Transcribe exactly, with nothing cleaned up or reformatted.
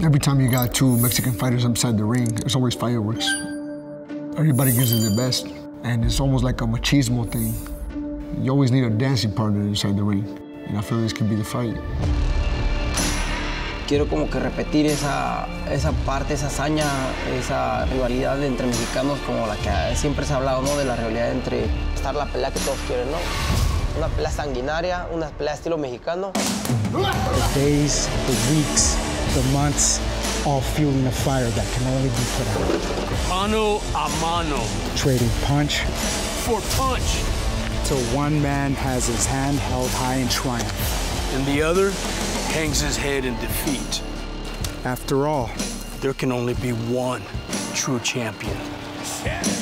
Every time you got two Mexican fighters inside the ring, there's always fireworks. Everybody gives it their best, and it's almost like a machismo thing. You always need a dancing partner inside the ring, and I feel this could be the fight. Quiero como que repetir esa, esa parte, esa hazaña, esa rivalidad entre mexicanos como la que siempre se ha hablado, ¿no? De la rivalidad entre estar la pelea que todos quieren, ¿no? Una pelea sanguinaria, una pelea estilo mexicano. The days, the weeks, the months, all fueling a fire that can only be put out. Mano a mano. Trading punch for punch. Till one man has his hand held high in triumph. And the other hangs his head in defeat. After all, there can only be one true champion. Yeah.